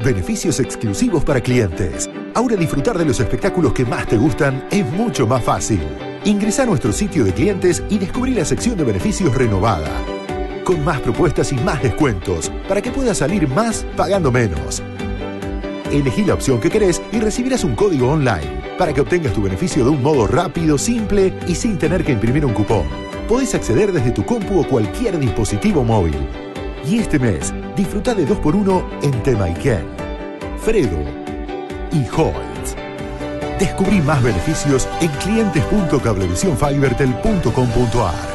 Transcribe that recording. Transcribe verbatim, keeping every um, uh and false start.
Beneficios exclusivos para clientes. Ahora disfrutar de los espectáculos que más te gustan es mucho más fácil. Ingresa a nuestro sitio de clientes y descubrí la sección de beneficios renovada, con más propuestas y más descuentos, para que puedas salir más pagando menos. Elegí la opción que querés y recibirás un código online, para que obtengas tu beneficio de un modo rápido, simple y sin tener que imprimir un cupón. Podés acceder desde tu compu o cualquier dispositivo móvil. Y este mes, disfruta de dos por uno en Temaiken, Fredo y Holt. Descubrí más beneficios en clientes punto cablevisión fibertel punto com punto ar.